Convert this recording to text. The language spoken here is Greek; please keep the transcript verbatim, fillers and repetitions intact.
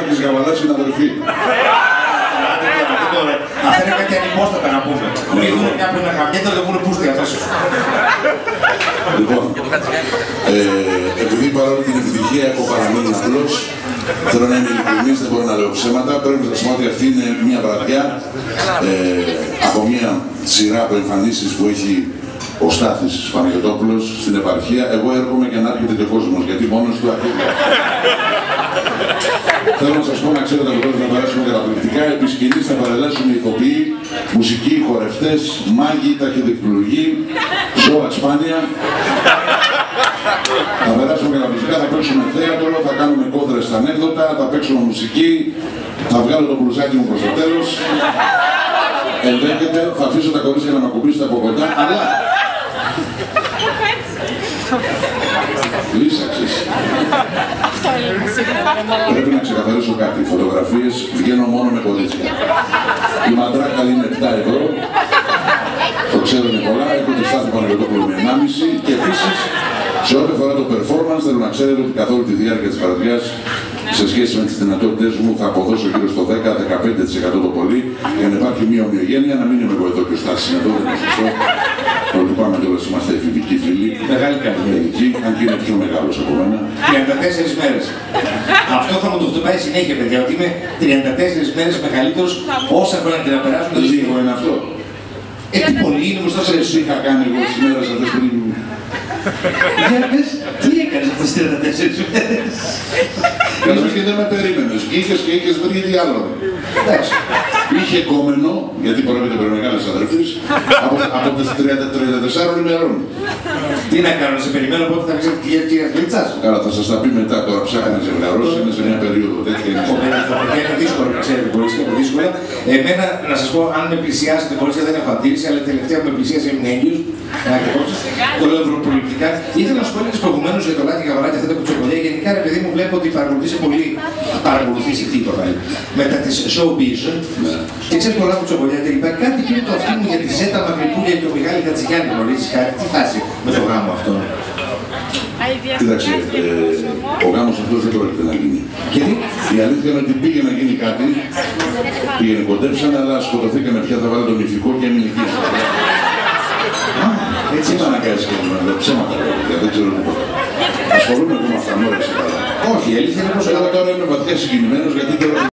Μαρκάκης Γαβαλάς είναι αδερφή. Αυτά είναι κάτι ανυπόστατα να πούμε. Μην δούμε κάποιον να χαμιέται, δεν πούνε πούστη αμέσως. Λοιπόν, επειδή παρόλο την ευτυχία έχω παραμείνει απλός, θέλω να είμαι ειλικρινής, δεν μπορώ να λέω ψέματα. Πρέπει να σας πω ότι αυτή είναι μια βραδιά από μια σειρά από εμφανίσεις που έχει ο Στάθης Παναγιωτόπουλος στην επαρχία. Εγώ έρχομαι και να έρχεται και ο κόσμος, γιατί μόνος του αρχίζει. Θέλω να σας πω να ξέρετε ότι πρέπει να περάσουμε καταπληκτικά. Επί σκηνής θα παρελάσουν οι ηθοποιοί, μουσικοί, χορευτές, μάγοι, ταχυδεκτουργοί, ζώα σπάνια. Θα περάσουμε καταπληκτικά, θα παίξουμε θέατρο, θα κάνουμε κόντρες στα ανέκδοτα, θα παίξουμε μουσική, θα βγάλω το μπλουζάκι μου προς το τέλος. Ενδέχεται, θα αφήσω τα κορίτσια να με ακουμπήσετε από κοντά, αλλά... Λύσαξες. Πρέπει να ξεκαθαρίσω κάτι. Οι φωτογραφίες βγαίνω μόνο με κορίτσια. Η μαντράκαλη είναι επτά ευρώ. Το ξέρουν πολλά. Έχω τη Στάθη Παναγιωτόπουλο με ενάμιση. Και επίσης, σε ό,τι αφορά το performance, θέλω να ξέρετε ότι καθ' όλη τη διάρκεια της βραδιάς, σε σχέση με τις δυνατότητες μου, θα αποδώσω γύρω στο δέκα με δεκαπέντε τοις εκατό το πολύ, για να υπάρχει μια ομοιογένεια, να μην είμαι εγώ εδώ και ο Στάθης είναι εδώ, δεν είναι σωστό. Το λυπάμαι κιόλας, είμαστε εφηβικοί φίλοι. Μεγάλη καριέρα. Αν και είναι πιο μεγάλος από μένα. τριάντα τέσσερις μέρες. Αυτό θα μου το χτυπάει συνέχεια, παιδιά, ότι είμαι τριάντα τέσσερις μέρες μεγαλύτερος όσα χρόνια και να περάσουν. Λίγο είναι αυτό. Ε, τι πολύ είναι μπροστά σε εσύ είχα κάνει εγώ τις μέρες αυτές πριν. Για πες, τι έκανες αυτές τις τριάντα τέσσερις μέρες. Καλώς και δεν με περίμενες. Είχες και είχες βρει διάλογο. Εντάξει. Είχε κόμενο, γιατί πρόκειται περί μεγάλες αδερφής, από, από τις τριάντα τεσσάρων ημερών. Τι να κάνω, σε περιμένω πότε θα ξέρετε τη κυρία Γλίτσας. Καλά, θα σας τα πει μετά, τώρα ψάχνει να ζευγαρός, είναι σε μια περίοδο τέτοια. Είναι δύσκολο να ξέρετε, μπορείς και είναι δύσκολα. Εμένα, να σας πω, αν με πλησιάσετε, μπορείς και δεν έχω αντίρρηση, αλλά τελευταία που με πλησίασε ήμουν έγκυος. Το λέω προληπτικά. Ήθελα να σου πω έλεγες προηγουμένως για το Λάκη Γαβαλάκη, αυτά τα κουτσομπολιά. Γενικά, ρε παιδί μου, βλέπω ότι παρακολουθήσει πολύ. Παρακολουθήσει τι το βάλει. Μετά τις showbiz. Και ξέρεις πολλά κουτσομπολιά τελικά. Κάτι πήρε το αυτί μου για τη Ζέτα Μαγνητούλια και ο Μιχάλη Χατζηγιάννη. Γνωρίζεις κάτι, τι φάση με το γάμο αυτό. Κοίταξε, ο γάμος αυτός δεν πρόκειται να γίνει. Γιατί? Η αλήθεια είναι ότι πήγε να γίνει κάτι, πήγαινε κοντέψαν, αλλά σκοτωθήκαμε πια, θα βάλει τον ηφικό και έμεινε εκεί. Έτσι είπα να κάνεις και να λέω ψέματα, δεν ξέρω τίποτα. Ασχολούμαι εγώ με αυτά, μου έρεξε καλά. Όχι, η αλήθεια είναι πως εγώ τώρα είμαι βαθιά συγκινημένος γιατί